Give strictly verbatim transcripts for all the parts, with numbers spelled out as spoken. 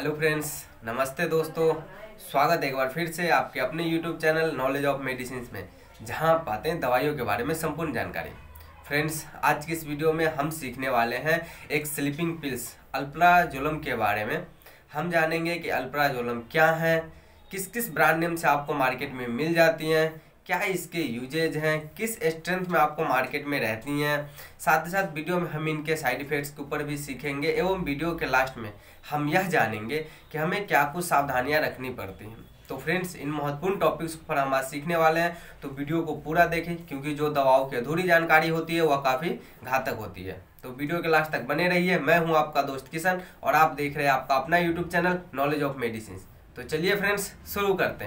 Hello friends, नमस्ते दोस्तों। स्वागत है एक बार फिर से आपके अपने YouTube channel knowledge of medicine में, जहां आप पाते हैं दवाइयों के बारे में संपूर्ण जानकारी। फ्रेंड्स, आज की इस वीडियो में हम सीखने वाले हैं एक स्लीपिंग पिल्स अल्प्राजोलम के बारे में। हम जानेंगे कि अल्प्राजोलम क्या है, किस किस ब्रांड नेम से आपको मार्केट में मिल जाती हैं, क्या इसके यूजेज हैं, किस स्ट्रेंथ में आपको मार्केट में रहती हैं। साथ ही साथ वीडियो में हम इनके साइड इफ़ेक्ट्स के ऊपर भी सीखेंगे एवं वीडियो के लास्ट में हम यह जानेंगे कि हमें क्या कुछ सावधानियां रखनी पड़ती हैं। तो फ्रेंड्स, इन महत्वपूर्ण टॉपिक्स पर हम आज सीखने वाले हैं, तो वीडियो को पूरा देखें क्योंकि जो दवाओं की अधूरी जानकारी होती है वह काफ़ी घातक होती है। तो वीडियो के लास्ट तक बने रहिए। मैं हूँ आपका दोस्त किशन और आप देख रहे हैं आपका अपना YouTube channel knowledge of medicine. तो चलिए फ्रेंड्स, शुरू करते हैं।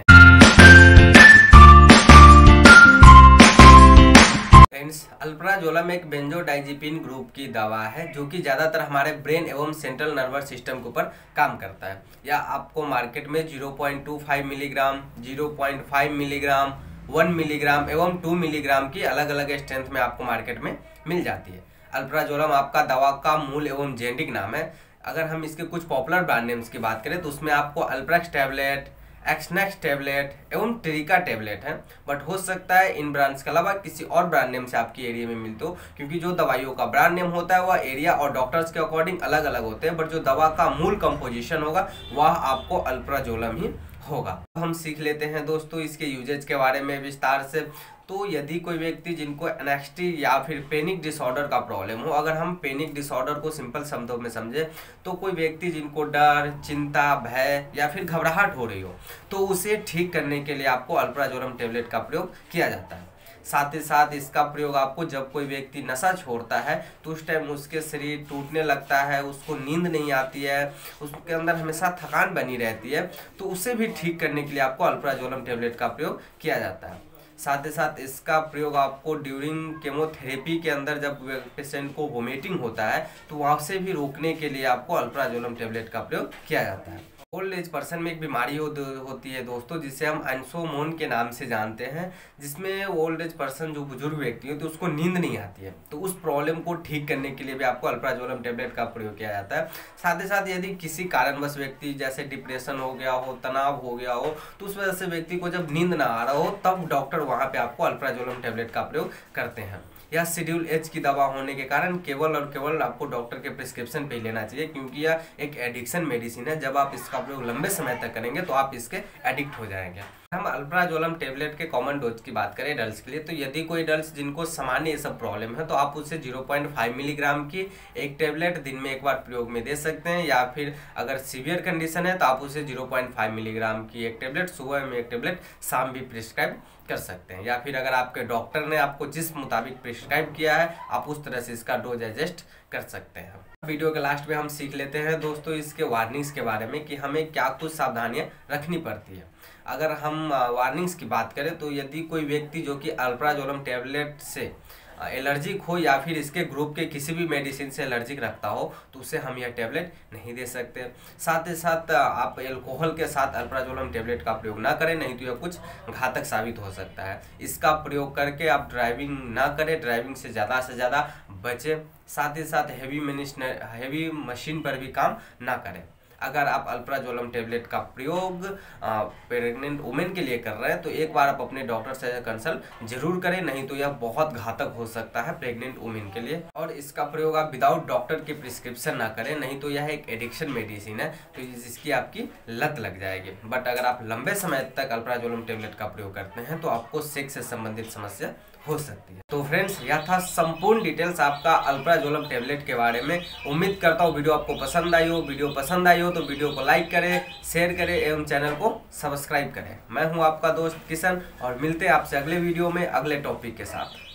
फ्रेंड्स, अल्प्राजोलम एक बेंजोडाइज़ेपिन ग्रुप की दवा है जो कि ज़्यादातर हमारे ब्रेन एवं सेंट्रल नर्वस सिस्टम के ऊपर काम करता है। या आपको मार्केट में zero point two five milligram, zero point five milligram, one milligram एवं टू मिलीग्राम की अलग अलग स्ट्रेंथ में आपको मार्केट में मिल जाती है। अल्प्राजोलम आपका दवा का मूल एवं जेनेरिक नाम है। अगर हम इसके कुछ पॉपुलर ब्रांड नेम्स की बात करें तो उसमें आपको अल्प्रेक्स टैबलेट, एक्सनेक्स टैबलेट एवं ट्रिका टैबलेट है। बट हो सकता है इन ब्रांड्स के अलावा किसी और ब्रांड नेम से आपकी एरिया में मिलते हो, क्योंकि जो दवाइयों का ब्रांड नेम होता है वह एरिया और डॉक्टर्स के अकॉर्डिंग अलग अलग होते हैं। बट जो दवा का मूल कंपोजिशन होगा वह आपको अल्प्राजोलम ही होगा। हम सीख लेते हैं दोस्तों इसके यूजेज के बारे में विस्तार से। तो यदि कोई व्यक्ति जिनको एंग्जाइटी या फिर पैनिक डिसऑर्डर का प्रॉब्लम हो, अगर हम पैनिक डिसऑर्डर को सिंपल शब्दों में समझे तो कोई व्यक्ति जिनको डर, चिंता, भय या फिर घबराहट हो रही हो, तो उसे ठीक करने के लिए आपको अल्प्राजोलम टैबलेट का प्रयोग किया जाता है। साथ ही साथ इसका प्रयोग आपको जब कोई व्यक्ति नशा छोड़ता है तो उस टाइम उसके शरीर टूटने लगता है, उसको नींद नहीं आती है, उसके अंदर हमेशा थकान बनी रहती है, तो उसे भी ठीक करने के लिए आपको अल्प्राजोलम टैबलेट का प्रयोग किया जाता है। साथ ही साथ इसका प्रयोग आपको ड्यूरिंग केमोथेरेपी के अंदर जब पेशेंट को वोमिटिंग होता है तो वहाँ से भी रोकने के लिए आपको अल्प्राजोलम टैबलेट का प्रयोग किया जाता है। ओल्ड एज पर्सन में एक बीमारी हो, होती है दोस्तों जिसे हम अंसोमोन के नाम से जानते हैं, जिसमें ओल्ड एज पर्सन जो बुजुर्ग व्यक्ति हो तो उसको नींद नहीं आती है। तो उस प्रॉब्लम को ठीक करने के लिए भी आपको अल्प्राजोलम टैबलेट का प्रयोग किया जाता है। साथ ही साथ यदि किसी कारणवश व्यक्ति जैसे डिप्रेशन हो गया हो, तनाव हो गया हो, तो उस वजह से व्यक्ति को जब नींद ना आ रहा हो तब डॉक्टर वहाँ पे आपको अल्प्राजोलम टैबलेट का प्रयोग करते हैं। यह शेड्यूल एच की दवा होने के कारण केवल और केवल आपको डॉक्टर के प्रिस्क्रिप्शन पे ही लेना चाहिए, क्योंकि यह एक एडिक्शन मेडिसिन है। जब आप इसका प्रयोग लंबे समय तक करेंगे तो आप इसके एडिक्ट हो जाएंगे। हम अल्प्राजोलम टैबलेट के कॉमन डोज की बात करें एडल्ट्स के लिए, तो यदि कोई एडल्ट्स जिनको सामान्य ये सब प्रॉब्लम है तो आप उससे ज़ीरो पॉइंट फाइव मिलीग्राम की एक टैबलेट दिन में एक बार प्रयोग में दे सकते हैं, या फिर अगर सीवियर कंडीशन है तो आप उसे ज़ीरो पॉइंट फाइव मिलीग्राम की एक टैबलेट सुबह में, एक टैबलेट शाम भी प्रिस्क्राइब कर सकते हैं। या फिर अगर आपके डॉक्टर ने आपको जिस मुताबिक प्रिस्क्राइब किया है आप उस तरह से इसका डोज एडजस्ट कर सकते हैं। वीडियो के लास्ट में हम सीख लेते हैं दोस्तों इसके वार्निंग्स के बारे में कि हमें क्या कुछ सावधानियां रखनी पड़ती है। अगर हम वार्निंग्स की बात करें तो यदि कोई व्यक्ति जो कि अल्प्राजोलम टैबलेट से एलर्जिक हो या फिर इसके ग्रुप के किसी भी मेडिसिन से एलर्जिक रखता हो तो उसे हम यह टैबलेट नहीं दे सकते। साथ ही साथ आप अल्कोहल के साथ अल्प्राजोलम टैबलेट का प्रयोग ना करें, नहीं तो यह कुछ घातक साबित हो सकता है। इसका प्रयोग करके आप ड्राइविंग ना करें, ड्राइविंग से ज़्यादा से ज़्यादा बचें। साथ ही साथ हैवी मशीन हैवी मशीन पर भी काम ना करें। अगर आप अल्प्राजोलम टैबलेट का प्रयोग प्रेग्नेंट वुमेन के लिए कर रहे हैं तो एक बार आप अपने डॉक्टर से कंसल्ट जरूर करें, नहीं तो यह बहुत घातक हो सकता है प्रेग्नेंट वुमेन के लिए। और इसका प्रयोग आप विदाउट डॉक्टर के प्रिस्क्रिप्शन ना करें, नहीं तो यह एक एडिक्शन मेडिसिन है तो जिसकी आपकी लत लग जाएगी। बट अगर आप लंबे समय तक अल्प्राजोलम टैबलेट का प्रयोग करते हैं तो आपको सेक्स से संबंधित समस्या हो सकती है। तो फ्रेंड्स, यह था संपूर्ण डिटेल्स आपका अल्प्राजोलम टैबलेट के बारे में। उम्मीद करता हूँ वीडियो आपको पसंद आई हो। वीडियो पसंद आई हो तो वीडियो को लाइक करें, शेयर करें एवं चैनल को सब्सक्राइब करें। मैं हूँ आपका दोस्त किशन और मिलते हैं आपसे अगले वीडियो में अगले टॉपिक के साथ।